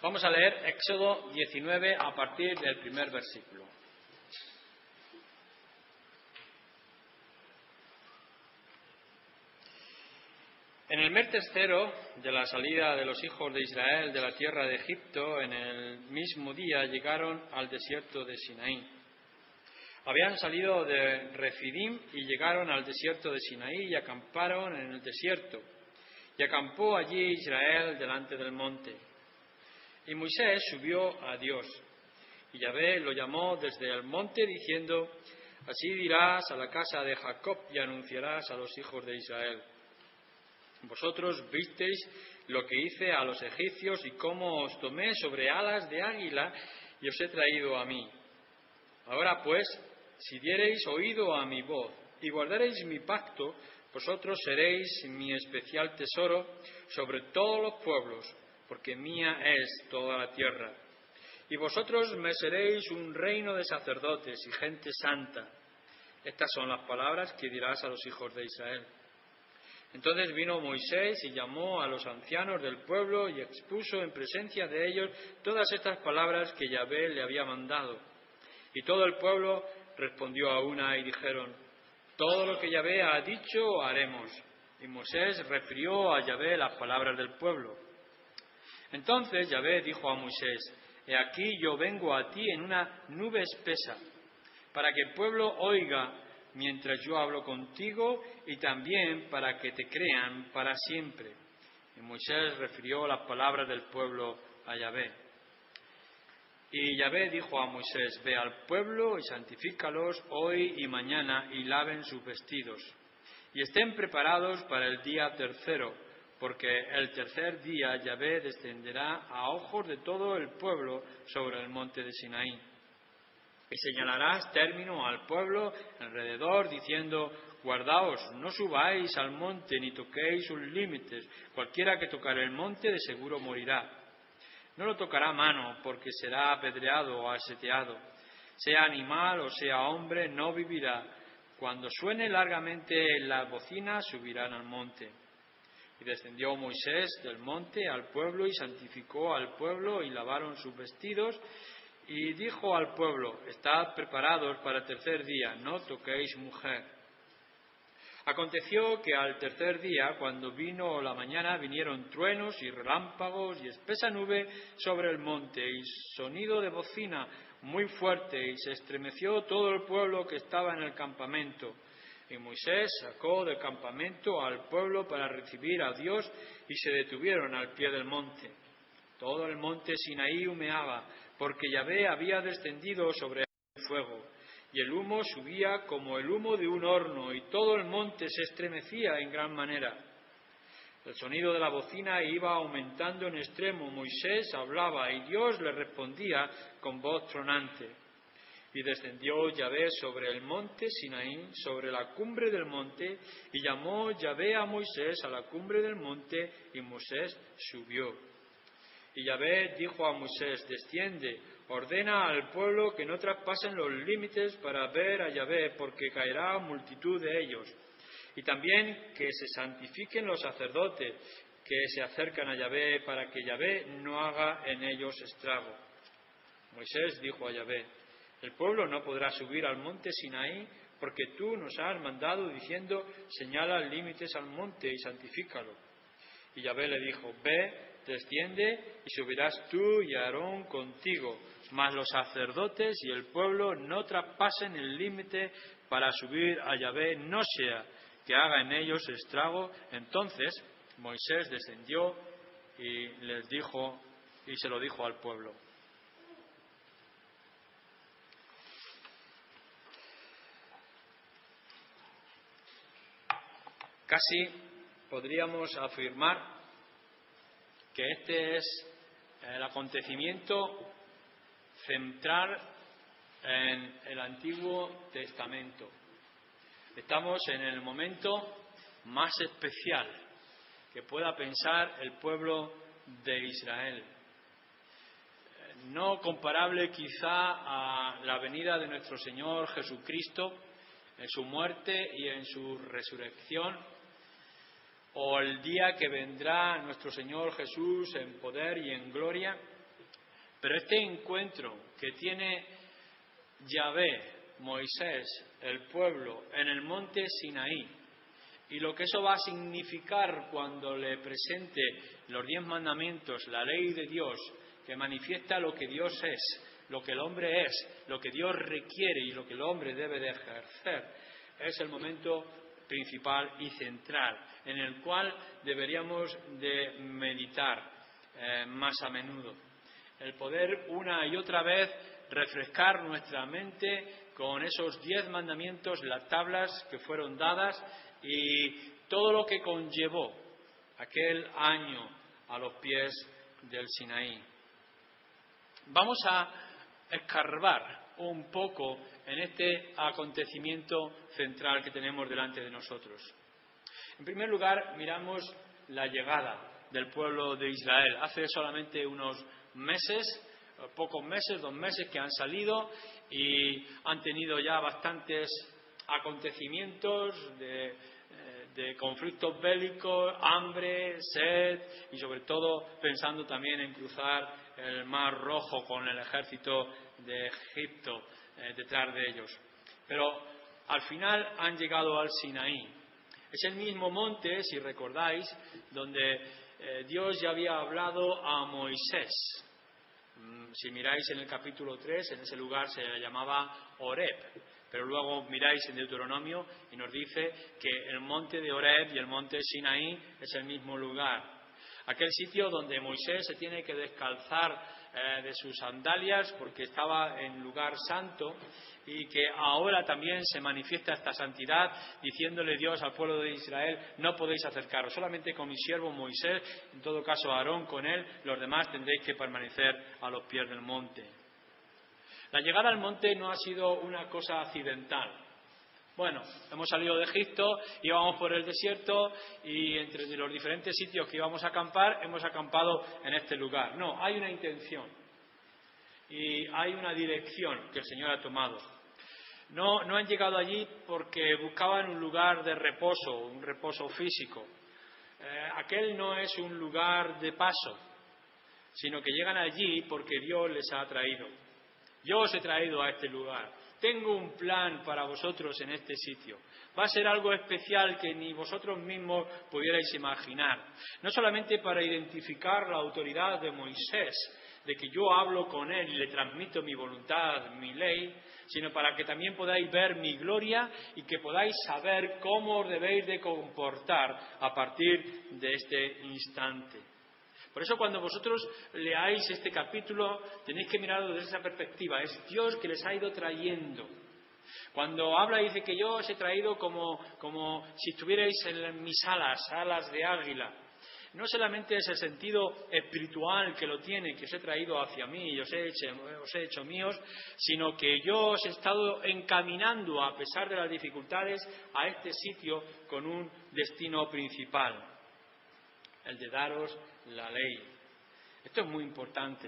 Vamos a leer Éxodo 19 a partir del primer versículo. En el mes tercero de la salida de los hijos de Israel de la tierra de Egipto, en el mismo día llegaron al desierto de Sinaí. Habían salido de Refidim y llegaron al desierto de Sinaí y acamparon en el desierto. Y acampó allí Israel delante del monte. Y Moisés subió a Dios. Y Yahvé lo llamó desde el monte diciendo: Así dirás a la casa de Jacob y anunciarás a los hijos de Israel: Vosotros visteis lo que hice a los egipcios y cómo os tomé sobre alas de águila y os he traído a mí. Ahora pues, si diereis oído a mi voz y guardareis mi pacto, vosotros seréis mi especial tesoro sobre todos los pueblos, porque mía es toda la tierra. Y vosotros me seréis un reino de sacerdotes y gente santa. Estas son las palabras que dirás a los hijos de Israel. Entonces vino Moisés y llamó a los ancianos del pueblo y expuso en presencia de ellos todas estas palabras que Yahvé le había mandado. Y todo el pueblo respondió a una y dijeron: Todo lo que Yahvé ha dicho haremos. Y Moisés refirió a Yahvé las palabras del pueblo. Entonces Yahvé dijo a Moisés: He aquí yo vengo a ti en una nube espesa, para que el pueblo oiga mientras yo hablo contigo y también para que te crean para siempre. Y Moisés refirió las palabras del pueblo a Yahvé. Y Yahvé dijo a Moisés: Ve al pueblo y santifícalos hoy y mañana y laven sus vestidos. Y estén preparados para el día tercero, porque el tercer día Yahvé descenderá a ojos de todo el pueblo sobre el monte de Sinaí. Y señalarás término al pueblo alrededor, diciendo: Guardaos, no subáis al monte ni toquéis sus límites. Cualquiera que tocare el monte de seguro morirá. No lo tocará mano, porque será apedreado o aseteado. Sea animal o sea hombre, no vivirá. Cuando suene largamente la bocina, subirán al monte. Y descendió Moisés del monte al pueblo y santificó al pueblo y lavaron sus vestidos. Y dijo al pueblo: Estad preparados para el tercer día, no toquéis mujer. Aconteció que al tercer día, cuando vino la mañana, vinieron truenos y relámpagos y espesa nube sobre el monte y sonido de bocina muy fuerte, y se estremeció todo el pueblo que estaba en el campamento. Y Moisés sacó del campamento al pueblo para recibir a Dios, y se detuvieron al pie del monte. Todo el monte Sinaí humeaba, porque Yahvé había descendido sobre el fuego, y el humo subía como el humo de un horno, y todo el monte se estremecía en gran manera. El sonido de la bocina iba aumentando en extremo. Moisés hablaba, y Dios le respondía con voz tronante. Y descendió Yahvé sobre el monte Sinaí, sobre la cumbre del monte, y llamó Yahvé a Moisés a la cumbre del monte, y Moisés subió. Y Yahvé dijo a Moisés: Desciende, ordena al pueblo que no traspasen los límites para ver a Yahvé, porque caerá multitud de ellos. Y también que se santifiquen los sacerdotes que se acercan a Yahvé, para que Yahvé no haga en ellos estrago. Moisés dijo a Yahvé: El pueblo no podrá subir al monte Sinaí, porque tú nos has mandado diciendo: Señala límites al monte y santifícalo. Y Yahvé le dijo: Ve, desciende y subirás tú y Aarón contigo, mas los sacerdotes y el pueblo no traspasen el límite para subir a Yahvé, no sea que haga en ellos estrago. Entonces Moisés descendió y les dijo, y se lo dijo al pueblo. Casi podríamos afirmar que este es el acontecimiento central en el Antiguo Testamento. Estamos en el momento más especial que pueda pensar el pueblo de Israel. No comparable quizá a la venida de nuestro Señor Jesucristo en su muerte y en su resurrección, o el día que vendrá nuestro Señor Jesús en poder y en gloria, Pero este encuentro que tiene Yahvé, Moisés, el pueblo, en el monte Sinaí, y lo que eso va a significar cuando le presente los 10 mandamientos, la ley de Dios, que manifiesta lo que Dios es, lo que el hombre es, lo que Dios requiere y lo que el hombre debe de ejercer, es el momento principal y central, en el cual deberíamos de meditar más a menudo. El poder una y otra vez refrescar nuestra mente con esos 10 mandamientos, las tablas que fueron dadas y todo lo que conllevó aquel año a los pies del Sinaí. Vamos a escarbar un poco en este acontecimiento central que tenemos delante de nosotros. En primer lugar, miramos la llegada del pueblo de Israel. Hace solamente unos meses, pocos meses, 2 meses que han salido y han tenido ya bastantes acontecimientos de conflictos bélicos, hambre, sed y sobre todo pensando también en cruzar el Mar Rojo con el ejército de Egipto detrás de ellos. Pero al final han llegado al Sinaí. Es el mismo monte, si recordáis, donde Dios ya había hablado a Moisés. Si miráis en el capítulo 3, en ese lugar se llamaba Horeb. Pero luego miráis en Deuteronomio y nos dice que el monte de Horeb y el monte Sinaí es el mismo lugar. Aquel sitio donde Moisés se tiene que descalzar de sus sandalias porque estaba en lugar santo y que ahora también se manifiesta esta santidad diciéndole Dios al pueblo de Israel: no podéis acercaros, solamente con mi siervo Moisés, en todo caso Aarón con él, los demás tendréis que permanecer a los pies del monte. La llegada al monte no ha sido una cosa accidental. Bueno, hemos salido de Egipto, íbamos por el desierto y entre los diferentes sitios que íbamos a acampar, hemos acampado en este lugar. No, hay una intención y hay una dirección que el Señor ha tomado. No han llegado allí porque buscaban un lugar de reposo, un reposo físico. Aquel no es un lugar de paso, sino que llegan allí porque Dios les ha traído. Yo os he traído a este lugar. Tengo un plan para vosotros en este sitio. Va a ser algo especial que ni vosotros mismos pudierais imaginar. No solamente para identificar la autoridad de Moisés, de que yo hablo con él y le transmito mi voluntad, mi ley, sino para que también podáis ver mi gloria y que podáis saber cómo os debéis de comportar a partir de este instante. Por eso cuando vosotros leáis este capítulo tenéis que mirarlo desde esa perspectiva. Es Dios que les ha ido trayendo. Cuando habla y dice que yo os he traído como si estuvierais en mis alas de águila. No solamente es el sentido espiritual que lo tiene, que os he traído hacia mí y os he hecho míos, sino que yo os he estado encaminando, a pesar de las dificultades, a este sitio con un destino principal, el de daros la ley. Esto es muy importante.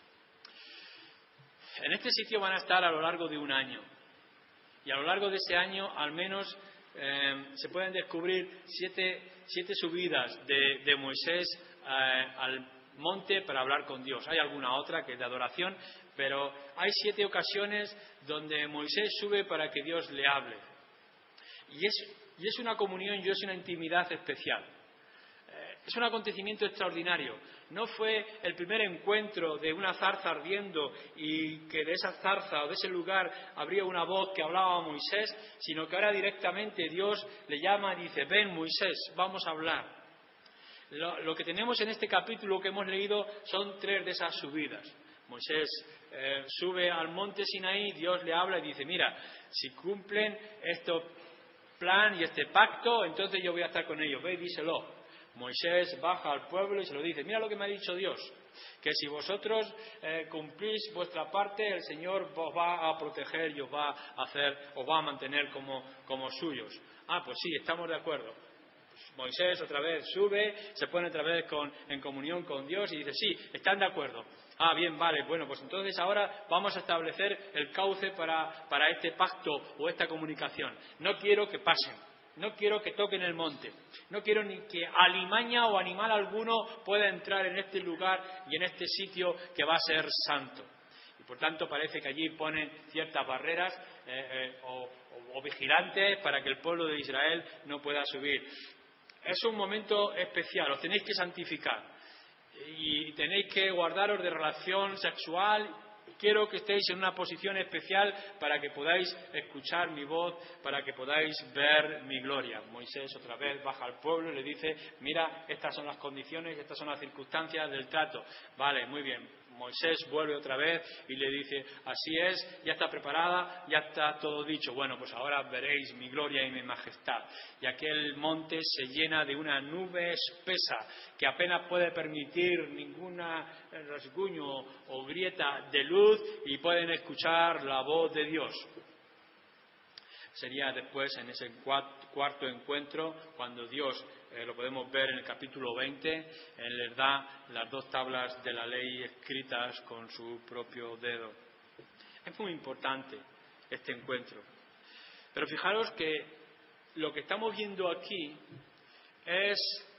En este sitio van a estar a lo largo de un año. Y a lo largo de ese año, al menos, se pueden descubrir siete subidas de Moisés al monte para hablar con Dios. Hay alguna otra que es de adoración, pero hay 7 ocasiones donde Moisés sube para que Dios le hable. Y es una comunión y es una intimidad especial. Es un acontecimiento extraordinario. No fue el primer encuentro de una zarza ardiendo y que de esa zarza o de ese lugar habría una voz que hablaba a Moisés, sino que ahora directamente Dios le llama y dice: ven Moisés, vamos a hablar. Lo que tenemos en este capítulo que hemos leído son 3 de esas subidas. Moisés sube al monte Sinaí, Dios le habla y dice: mira, si cumplen este plan y este pacto, entonces yo voy a estar con ellos, ve y díselo. Moisés baja al pueblo y se lo dice: mira lo que me ha dicho Dios, que si vosotros cumplís vuestra parte, el Señor os va a proteger y os va a mantener como suyos. Ah, pues sí, estamos de acuerdo. Pues Moisés otra vez sube, se pone otra vez en comunión con Dios y dice: sí, están de acuerdo. Ah, bien, vale, bueno, pues entonces ahora vamos a establecer el cauce para este pacto o esta comunicación. No quiero que pasen. No quiero que toquen el monte. No quiero ni que alimaña o animal alguno pueda entrar en este lugar y en este sitio que va a ser santo. Y por tanto parece que allí ponen ciertas barreras o vigilantes para que el pueblo de Israel no pueda subir. Es un momento especial, os tenéis que santificar y tenéis que guardaros de relación sexual. Quiero que estéis en una posición especial para que podáis escuchar mi voz, para que podáis ver mi gloria. Moisés otra vez baja al pueblo y le dice, mira, estas son las condiciones, estas son las circunstancias del trato. Vale, muy bien. Moisés vuelve otra vez y le dice, así es, ya está preparada, ya está todo dicho. Bueno, pues ahora veréis mi gloria y mi majestad. Y aquel monte se llena de una nube espesa que apenas puede permitir ninguna rasguño o grieta de luz y pueden escuchar la voz de Dios. Sería después en ese cuarto encuentro cuando Dios, lo podemos ver en el capítulo 20, Él les da las 2 tablas de la ley escritas con su propio dedo. Es muy importante este encuentro. Pero fijaros que lo que estamos viendo aquí es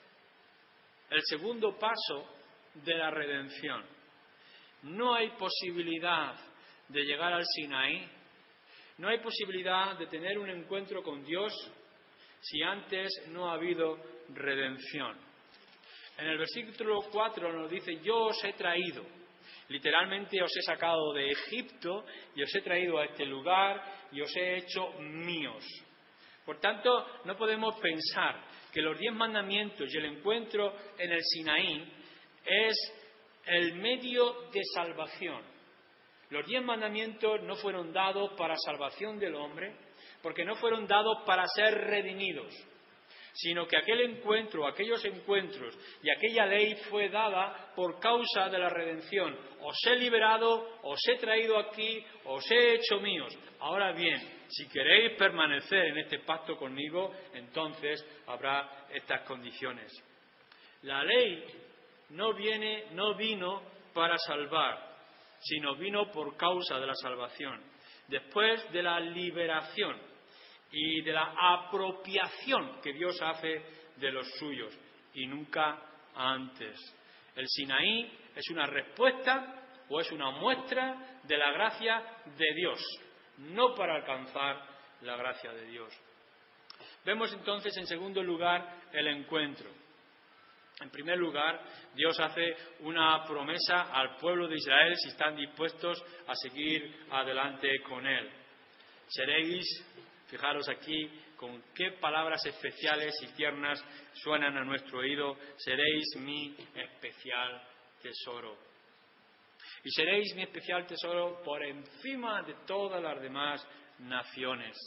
el segundo paso de la redención. No hay posibilidad de llegar al Sinaí. No hay posibilidad de tener un encuentro con Dios si antes no ha habido redención. En el versículo 4 nos dice, yo os he traído. Literalmente os he sacado de Egipto y os he traído a este lugar y os he hecho míos. Por tanto, no podemos pensar que los 10 mandamientos y el encuentro en el Sinaí es el medio de salvación. Los 10 mandamientos no fueron dados para salvación del hombre, porque no fueron dados para ser redimidos, sino que aquel encuentro, aquellos encuentros y aquella ley fue dada por causa de la redención. Os he liberado, os he traído aquí, os he hecho míos. Ahora bien, si queréis permanecer en este pacto conmigo, entonces habrá estas condiciones. La ley no vino para salvar, sino vino por causa de la salvación. Después de la liberación y de la apropiación que Dios hace de los suyos, y nunca antes. El Sinaí es una respuesta o es una muestra de la gracia de Dios, no para alcanzar la gracia de Dios. Vemos entonces, en segundo lugar, el encuentro. En primer lugar, Dios hace una promesa al pueblo de Israel si están dispuestos a seguir adelante con Él. Seréis, fijaros aquí, con qué palabras especiales y tiernas suenan a nuestro oído, seréis mi especial tesoro. Y seréis mi especial tesoro por encima de todas las demás naciones.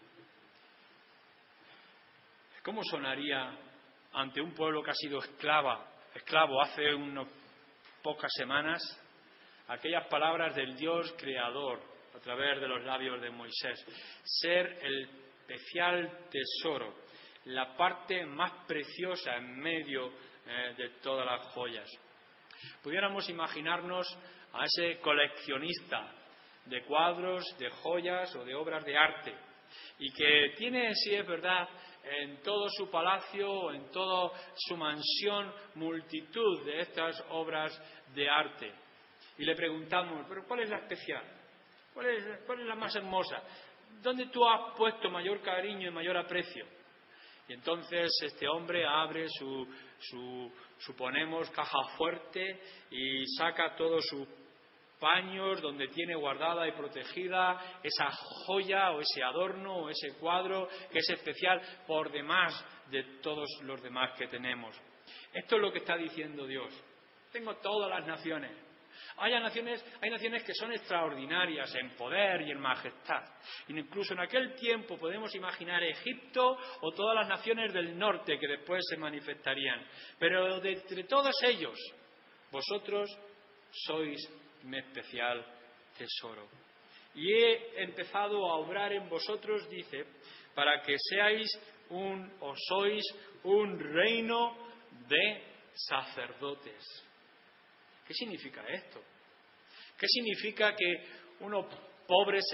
¿Cómo sonaría ante un pueblo que ha sido esclavo hace unas pocas semanas, aquellas palabras del Dios creador a través de los labios de Moisés? Ser el especial tesoro, la parte más preciosa en medio de todas las joyas. Pudiéramos imaginarnos a ese coleccionista de cuadros, de joyas o de obras de arte, y que tiene, si es verdad, en todo su palacio, en toda su mansión, multitud de estas obras de arte. Y le preguntamos, ¿pero cuál es la especial? ¿Cuál es la más hermosa? ¿Dónde tú has puesto mayor cariño y mayor aprecio? Y entonces este hombre abre suponemos, caja fuerte y saca todos sus paños donde tiene guardada y protegida esa joya o ese adorno o ese cuadro que es especial por demás de todos los demás que tenemos. Esto es lo que está diciendo Dios. Tengo todas las naciones. Hay naciones que son extraordinarias en poder y en majestad. Incluso en aquel tiempo podemos imaginar Egipto o todas las naciones del norte que después se manifestarían. Pero de entre todos ellos, vosotros sois mi especial tesoro. Y he empezado a obrar en vosotros, dice, para que sois un reino de sacerdotes. ¿Qué significa esto? ¿Qué significa que unos pobres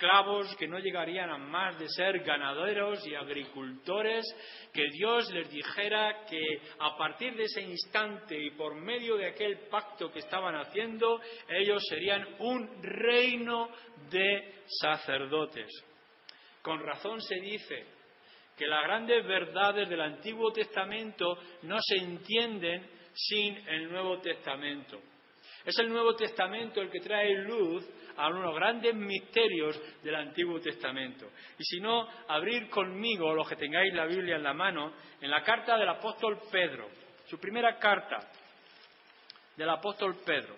esclavos que no llegarían a más de ser ganaderos y agricultores, que Dios les dijera que a partir de ese instante y por medio de aquel pacto que estaban haciendo, ellos serían un reino de sacerdotes. Con razón se dice que las grandes verdades del Antiguo Testamento no se entienden sin el Nuevo Testamento. Es el Nuevo Testamento el que trae luz a unos grandes misterios del Antiguo Testamento. Y si no, abrir conmigo, los que tengáis la Biblia en la mano, en la carta del apóstol Pedro, su primera carta del apóstol Pedro,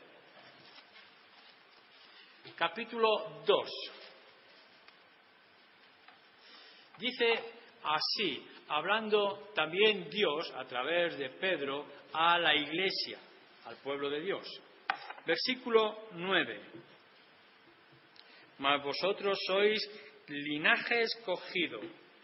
capítulo 2. Dice así, hablando también Dios, a través de Pedro, a la iglesia, al pueblo de Dios. Versículo 9. Mas vosotros sois linaje escogido,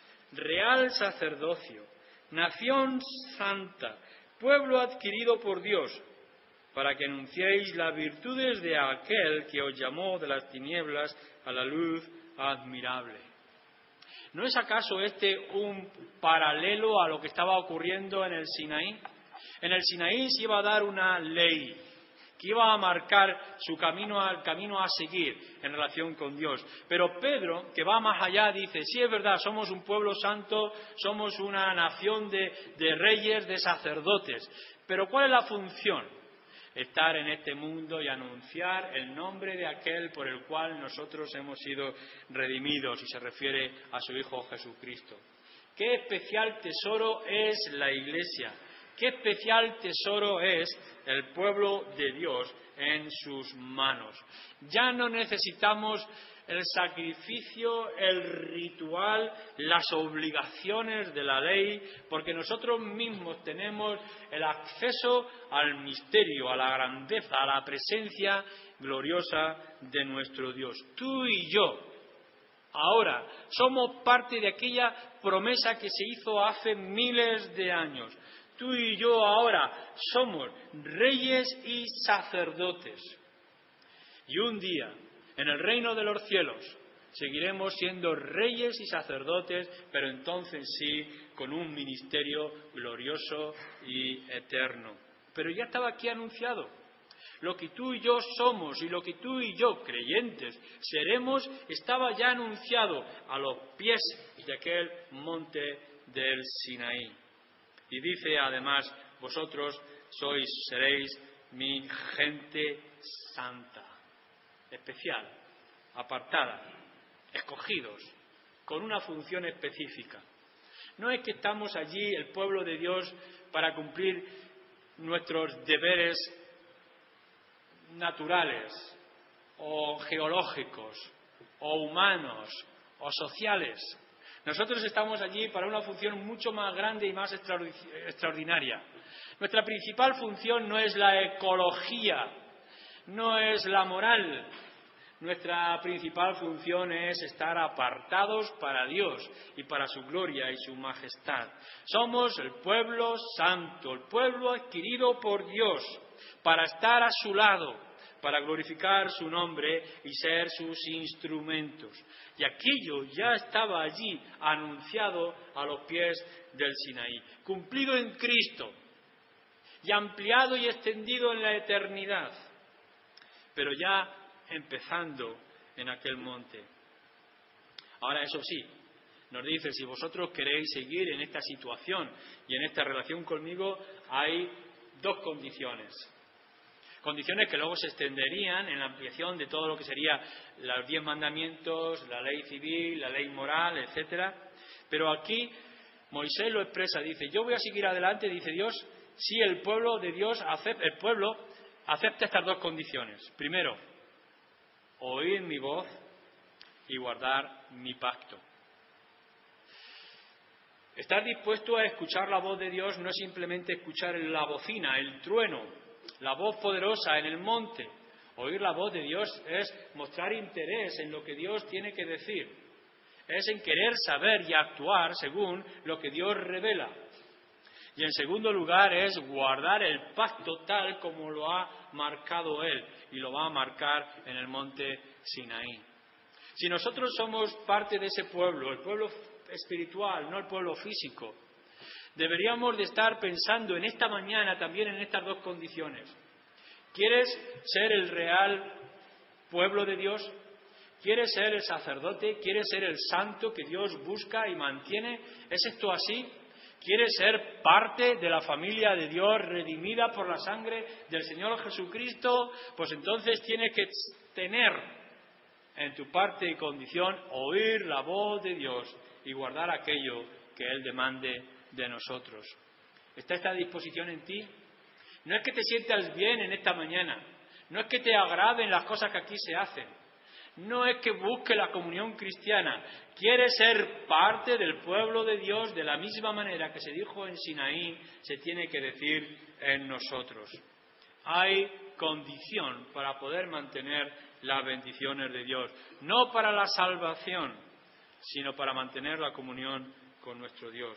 real sacerdocio, nación santa, pueblo adquirido por Dios, para que anunciéis las virtudes de aquel que os llamó de las tinieblas a la luz admirable. ¿No es acaso este un paralelo a lo que estaba ocurriendo en el Sinaí? En el Sinaí se iba a dar una ley que iba a marcar su camino, el camino a seguir en relación con Dios. Pero Pedro, que va más allá, dice, sí es verdad, somos un pueblo santo, somos una nación de reyes, de sacerdotes, pero ¿cuál es la función? Estar en este mundo y anunciar el nombre de aquel por el cual nosotros hemos sido redimidos, y se refiere a su Hijo Jesucristo. ¡Qué especial tesoro es la Iglesia! ¡Qué especial tesoro es el pueblo de Dios en sus manos! Ya no necesitamos el sacrificio, el ritual, las obligaciones de la ley, porque nosotros mismos tenemos el acceso al misterio, a la grandeza, a la presencia gloriosa de nuestro Dios. Tú y yo, ahora, somos parte de aquella promesa que se hizo hace miles de años. Tú y yo ahora somos reyes y sacerdotes. Y un día, en el reino de los cielos, seguiremos siendo reyes y sacerdotes, pero entonces sí, con un ministerio glorioso y eterno. Pero ya estaba aquí anunciado. Lo que tú y yo somos y lo que tú y yo, creyentes, seremos, estaba ya anunciado a los pies de aquel monte del Sinaí. Y dice además, vosotros seréis mi gente santa, especial, apartada, escogidos, con una función específica. No es que estamos allí, el pueblo de Dios, para cumplir nuestros deberes naturales, o geológicos, o humanos, o sociales. Nosotros estamos allí para una función mucho más grande y más extraordinaria. Nuestra principal función no es la ecología, no es la moral. Nuestra principal función es estar apartados para Dios y para su gloria y su majestad. Somos el pueblo santo, el pueblo adquirido por Dios, para estar a su lado, para glorificar su nombre y ser sus instrumentos. Y aquello ya estaba allí anunciado a los pies del Sinaí, cumplido en Cristo y ampliado y extendido en la eternidad, pero ya empezando en aquel monte. Ahora, eso sí, nos dice, si vosotros queréis seguir en esta situación y en esta relación conmigo, hay dos condiciones. Condiciones que luego se extenderían en la ampliación de todo lo que sería los 10 mandamientos, la ley civil, la ley moral, etcétera. Pero aquí Moisés lo expresa, dice, yo voy a seguir adelante, dice Dios, si el pueblo de Dios acepta estas dos condiciones. Primero, oír mi voz y guardar mi pacto. Estar dispuesto a escuchar la voz de Dios no es simplemente escuchar la bocina, el trueno, la voz poderosa en el monte. Oír la voz de Dios es mostrar interés en lo que Dios tiene que decir. Es en querer saber y actuar según lo que Dios revela. Y en segundo lugar es guardar el pacto tal como lo ha marcado Él y lo va a marcar en el monte Sinaí. Si nosotros somos parte de ese pueblo, el pueblo espiritual, no el pueblo físico, deberíamos de estar pensando en esta mañana también en estas dos condiciones. ¿Quieres ser el real pueblo de Dios? ¿Quieres ser el sacerdote? ¿Quieres ser el santo que Dios busca y mantiene? ¿Es esto así? ¿Quieres ser parte de la familia de Dios redimida por la sangre del Señor Jesucristo? Pues entonces tienes que tener en tu parte y condición oír la voz de Dios y guardar aquello que Él demande de nosotros. ¿Está esta disposición en ti? No es que te sientas bien en esta mañana, no es que te agraden las cosas que aquí se hacen, no es que busques la comunión cristiana, quieres ser parte del pueblo de Dios de la misma manera que se dijo en Sinaí, se tiene que decir en nosotros. Hay condición para poder mantener las bendiciones de Dios, no para la salvación, sino para mantener la comunión con nuestro Dios.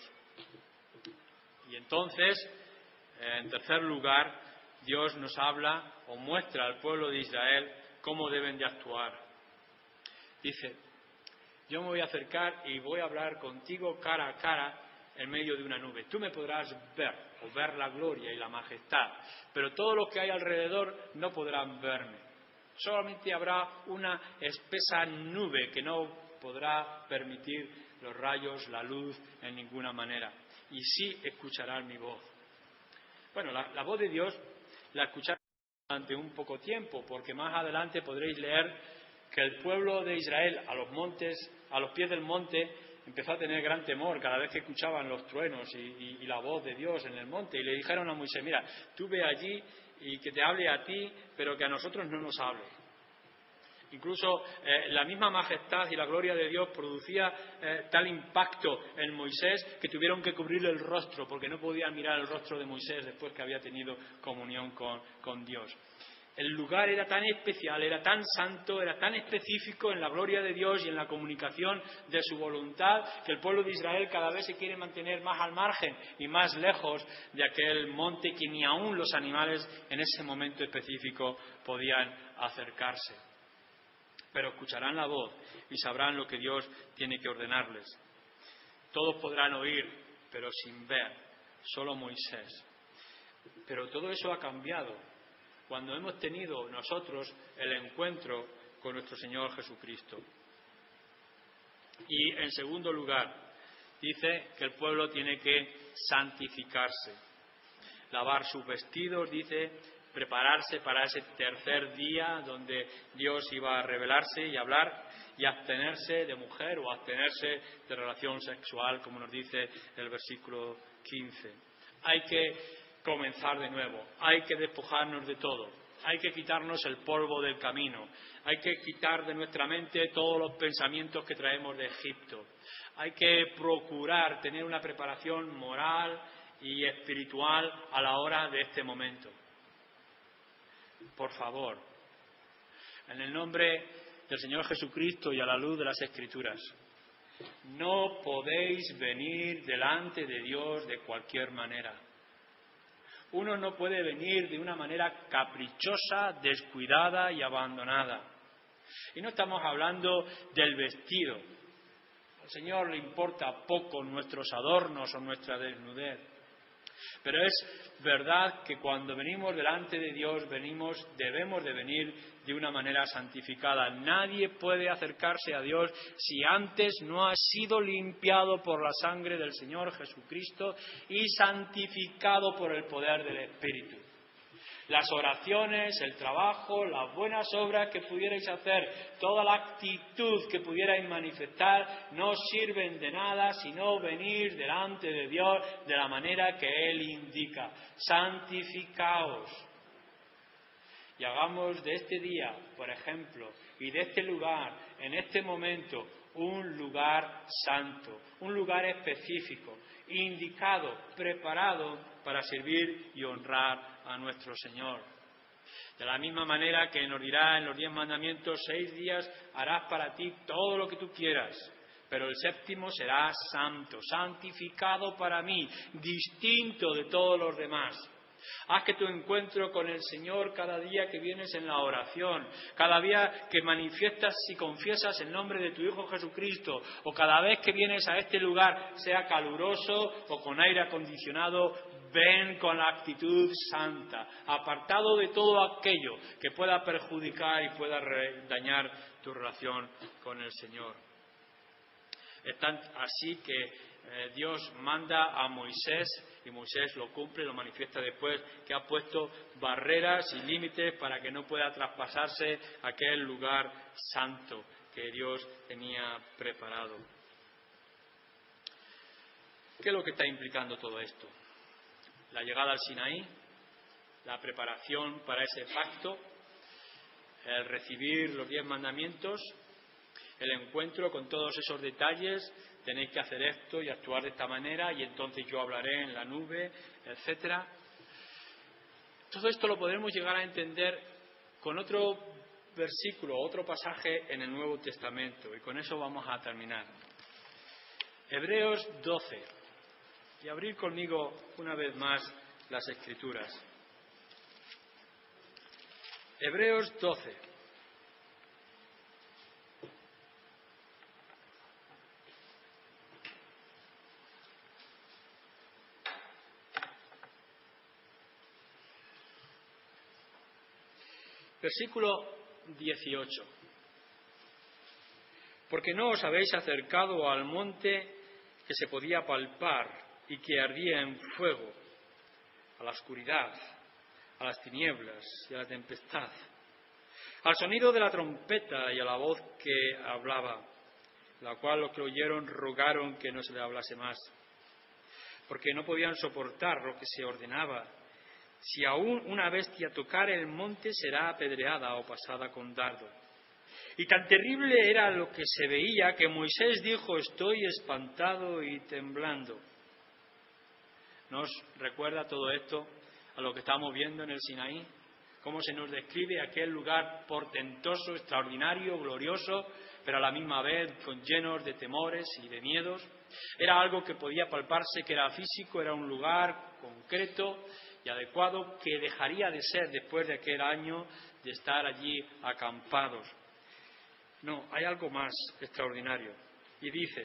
Y entonces, en tercer lugar, Dios nos habla o muestra al pueblo de Israel cómo deben de actuar. Dice, yo me voy a acercar y voy a hablar contigo cara a cara en medio de una nube. Tú me podrás ver, o ver la gloria y la majestad, pero todos los que hay alrededor no podrán verme. Solamente habrá una espesa nube que no podrá permitir los rayos, la luz, en ninguna manera. Y sí escucharán mi voz. Bueno, la voz de Dios la escucharán durante un poco tiempo, porque más adelante podréis leer que el pueblo de Israel a los pies del monte, empezó a tener gran temor cada vez que escuchaban los truenos y la voz de Dios en el monte. Y le dijeron a Moisés, mira, tú ve allí y que te hable a ti, pero que a nosotros no nos hable. Incluso la misma majestad y la gloria de Dios producía tal impacto en Moisés que tuvieron que cubrirle el rostro, porque no podían mirar el rostro de Moisés después que había tenido comunión con Dios. El lugar era tan especial, era tan santo, era tan específico en la gloria de Dios y en la comunicación de su voluntad, que el pueblo de Israel cada vez se quiere mantener más al margen y más lejos de aquel monte que ni aún los animales en ese momento específico podían acercarse. Pero escucharán la voz y sabrán lo que Dios tiene que ordenarles. Todos podrán oír, pero sin ver, solo Moisés. Pero todo eso ha cambiado cuando hemos tenido nosotros el encuentro con nuestro Señor Jesucristo. Y en segundo lugar, dice que el pueblo tiene que santificarse, lavar sus vestidos, dice, prepararse para ese tercer día donde Dios iba a revelarse y hablar, y abstenerse de mujer o abstenerse de relación sexual, como nos dice el versículo 15. Hay que comenzar de nuevo, hay que despojarnos de todo, hay que quitarnos el polvo del camino, hay que quitar de nuestra mente todos los pensamientos que traemos de Egipto, hay que procurar tener una preparación moral y espiritual a la hora de este momento. Por favor, en el nombre del Señor Jesucristo y a la luz de las Escrituras, no podéis venir delante de Dios de cualquier manera. Uno no puede venir de una manera caprichosa, descuidada y abandonada. Y no estamos hablando del vestido. Al Señor le importa poco nuestros adornos o nuestra desnudez. Pero es verdad que cuando venimos delante de Dios, debemos de venir de una manera santificada. Nadie puede acercarse a Dios si antes no ha sido limpiado por la sangre del Señor Jesucristo y santificado por el poder del Espíritu. Las oraciones, el trabajo, las buenas obras que pudierais hacer, toda la actitud que pudierais manifestar, no sirven de nada sino venir delante de Dios de la manera que Él indica. Santificaos. Y hagamos de este día, por ejemplo, y de este lugar, en este momento, un lugar santo, un lugar específico, indicado, preparado para servir y honrar a nuestro Señor. De la misma manera que nos dirá en los 10 mandamientos, 6 días harás para ti todo lo que tú quieras, pero el séptimo será santo, santificado para mí, distinto de todos los demás. Haz que tu encuentro con el Señor cada día que vienes en la oración, cada día que manifiestas y confiesas el nombre de tu Hijo Jesucristo, o cada vez que vienes a este lugar, sea caluroso o con aire acondicionado, ven con la actitud santa, apartado de todo aquello que pueda perjudicar y pueda dañar tu relación con el Señor. Así que Dios manda a Moisés, y Moisés lo cumple, lo manifiesta después, que ha puesto barreras y límites para que no pueda traspasarse aquel lugar santo que Dios tenía preparado. ¿Qué es lo que está implicando todo esto? La llegada al Sinaí, la preparación para ese pacto, el recibir los 10 mandamientos, el encuentro con todos esos detalles, tenéis que hacer esto y actuar de esta manera y entonces yo hablaré en la nube, etcétera. Todo esto lo podremos llegar a entender con otro versículo, otro pasaje en el Nuevo Testamento, y con eso vamos a terminar. Hebreos 12. Y abrir conmigo una vez más las Escrituras. Hebreos 12. Versículo 18. Porque no os habéis acercado al monte que se podía palpar y que ardía en fuego, a la oscuridad, a las tinieblas y a la tempestad, al sonido de la trompeta y a la voz que hablaba, la cual los que oyeron rogaron que no se le hablase más, porque no podían soportar lo que se ordenaba. Si aún una bestia tocare el monte, será apedreada o pasada con dardo. Y tan terrible era lo que se veía que Moisés dijo: estoy espantado y temblando. ¿Nos recuerda todo esto a lo que estamos viendo en el Sinaí? Cómo se nos describe aquel lugar portentoso, extraordinario, glorioso, pero a la misma vez llenos de temores y de miedos. Era algo que podía palparse, que era físico, era un lugar concreto y adecuado que dejaría de ser después de aquel año de estar allí acampados. No, hay algo más extraordinario. Y dice: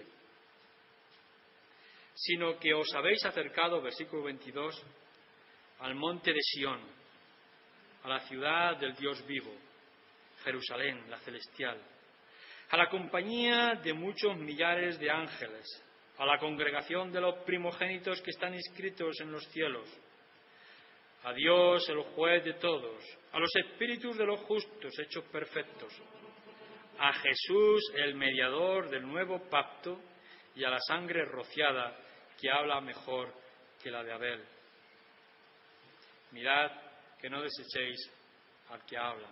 sino que os habéis acercado, versículo 22, al monte de Sión, a la ciudad del Dios vivo, Jerusalén, la celestial, a la compañía de muchos millares de ángeles, a la congregación de los primogénitos que están inscritos en los cielos, a Dios, el juez de todos, a los espíritus de los justos hechos perfectos, a Jesús, el mediador del nuevo pacto, y a la sangre rociada que habla mejor que la de Abel. Mirad que no desechéis al que habla.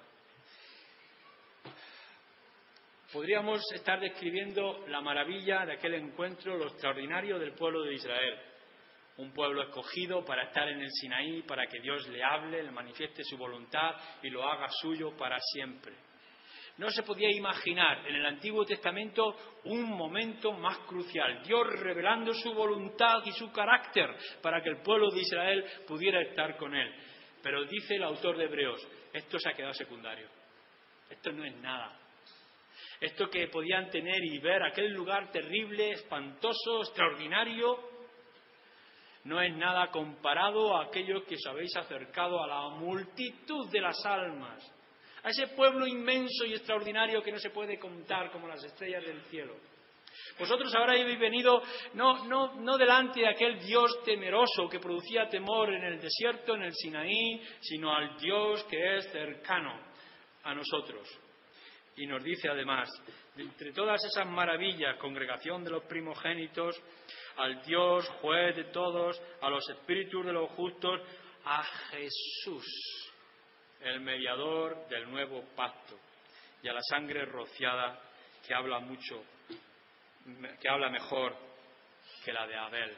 Podríamos estar describiendo la maravilla de aquel encuentro, lo extraordinario del pueblo de Israel. Un pueblo escogido para estar en el Sinaí, para que Dios le hable, le manifieste su voluntad y lo haga suyo para siempre. No se podía imaginar en el Antiguo Testamento un momento más crucial. Dios revelando su voluntad y su carácter para que el pueblo de Israel pudiera estar con él. Pero dice el autor de Hebreos, esto se ha quedado secundario. Esto no es nada. Esto que podían tener y ver aquel lugar terrible, espantoso, extraordinario, no es nada comparado a aquello que os habéis acercado a la multitud de las almas, a ese pueblo inmenso y extraordinario que no se puede contar como las estrellas del cielo. Vosotros ahora habéis venido no delante de aquel Dios temeroso que producía temor en el desierto, en el Sinaí, sino al Dios que es cercano a nosotros. Y nos dice además, entre todas esas maravillas, congregación de los primogénitos, al Dios juez de todos, a los espíritus de los justos, a Jesús, el mediador del nuevo pacto, y a la sangre rociada que habla mejor que la de Abel.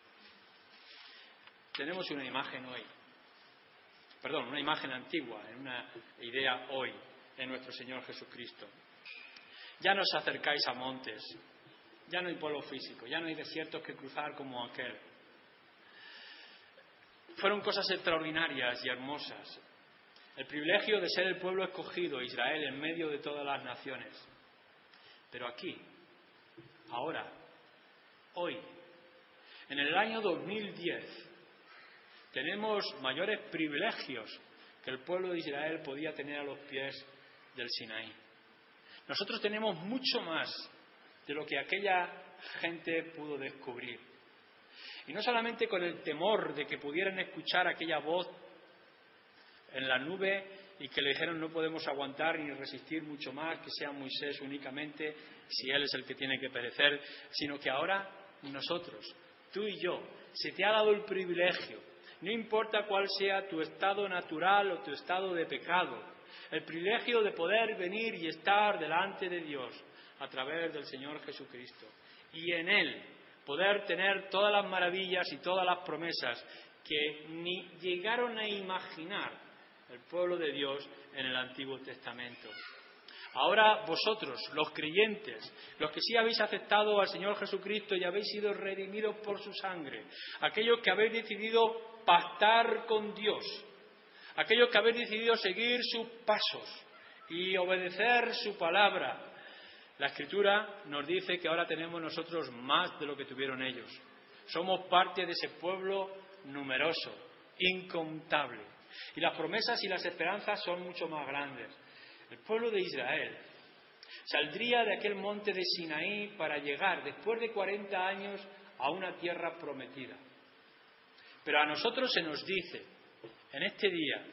Tenemos una imagen hoy, una imagen antigua, una idea hoy en nuestro Señor Jesucristo. Ya no os acercáis a montes, ya no hay pueblo físico, ya no hay desiertos que cruzar como aquel. fueron cosas extraordinarias y hermosas. El privilegio de ser el pueblo escogido, Israel, en medio de todas las naciones. Pero aquí, ahora, hoy, en el año 2010, tenemos mayores privilegios que el pueblo de Israel podía tener a los pies del Sinaí. Nosotros tenemos mucho más de lo que aquella gente pudo descubrir. Y no solamente con el temor de que pudieran escuchar aquella voz en la nube y que le dijeron no podemos aguantar ni resistir mucho más, que sea Moisés únicamente, si él es el que tiene que perecer, sino que ahora nosotros, tú y yo, se te ha dado el privilegio, no importa cuál sea tu estado natural o tu estado de pecado, el privilegio de poder venir y estar delante de Dios a través del Señor Jesucristo y en Él poder tener todas las maravillas y todas las promesas que ni llegaron a imaginar el pueblo de Dios en el Antiguo Testamento. Ahora vosotros, los creyentes, los que sí habéis aceptado al Señor Jesucristo y habéis sido redimidos por su sangre, aquellos que habéis decidido pactar con Dios, aquellos que habéis decidido seguir sus pasos y obedecer su palabra, la Escritura nos dice que ahora tenemos nosotros más de lo que tuvieron ellos. Somos parte de ese pueblo numeroso, incontable. Y las promesas y las esperanzas son mucho más grandes. El pueblo de Israel saldría de aquel monte de Sinaí para llegar, después de 40 años, a una tierra prometida. Pero a nosotros se nos dice, en este día,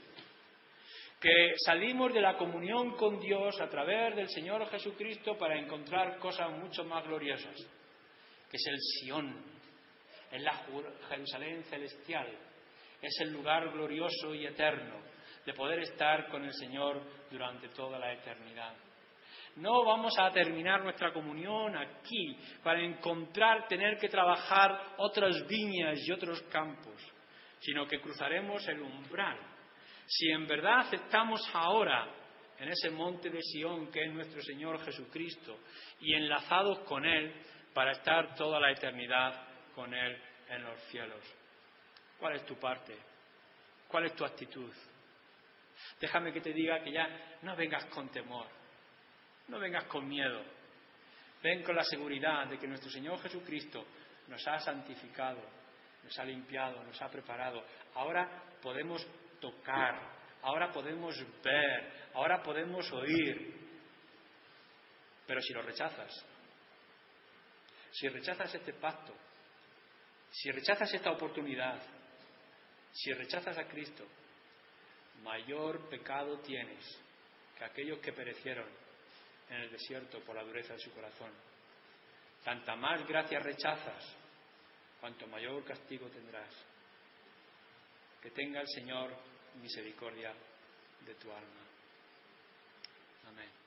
que salimos de la comunión con Dios a través del Señor Jesucristo para encontrar cosas mucho más gloriosas, que es el Sión, es la Jerusalén celestial, es el lugar glorioso y eterno de poder estar con el Señor durante toda la eternidad. No vamos a terminar nuestra comunión aquí para tener que trabajar otras viñas y otros campos, sino que cruzaremos el umbral. Si en verdad estamos ahora en ese monte de Sión que es nuestro Señor Jesucristo y enlazados con Él para estar toda la eternidad con Él en los cielos. ¿Cuál es tu parte? ¿Cuál es tu actitud? Déjame que te diga que ya no vengas con temor, no vengas con miedo. Ven con la seguridad de que nuestro Señor Jesucristo nos ha santificado, nos ha limpiado, nos ha preparado. Ahora podemos tocar, ahora podemos ver, ahora podemos oír. Pero si lo rechazas, si rechazas este pacto, si rechazas esta oportunidad, si rechazas a Cristo, mayor pecado tienes que aquellos que perecieron en el desierto por la dureza de su corazón. Tanta más gracia rechazas, cuanto mayor castigo tendrás. Que tenga el Señor misericordia de tu alma. Amén.